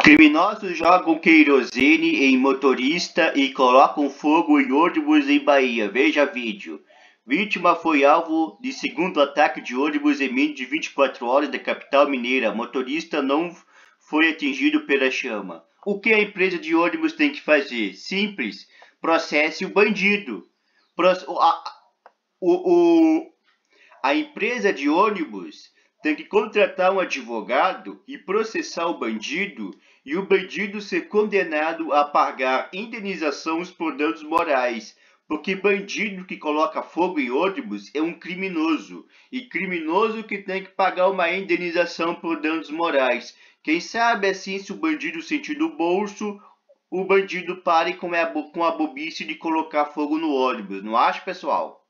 Criminosos jogam querosene em motorista e colocam fogo em ônibus em Bahia. Veja vídeo. Vítima foi alvo de segundo ataque de ônibus em menos de 24 horas da capital mineira. Motorista não foi atingido pela chama. O que a empresa de ônibus tem que fazer? Simples. Processe o bandido. A empresa de ônibus tem que contratar um advogado e processar o bandido e o bandido ser condenado a pagar indenizações por danos morais. Porque bandido que coloca fogo em ônibus é um criminoso. E criminoso que tem que pagar uma indenização por danos morais. Quem sabe assim, se o bandido sentir no bolso, o bandido pare com a bobice de colocar fogo no ônibus. Não acha, pessoal?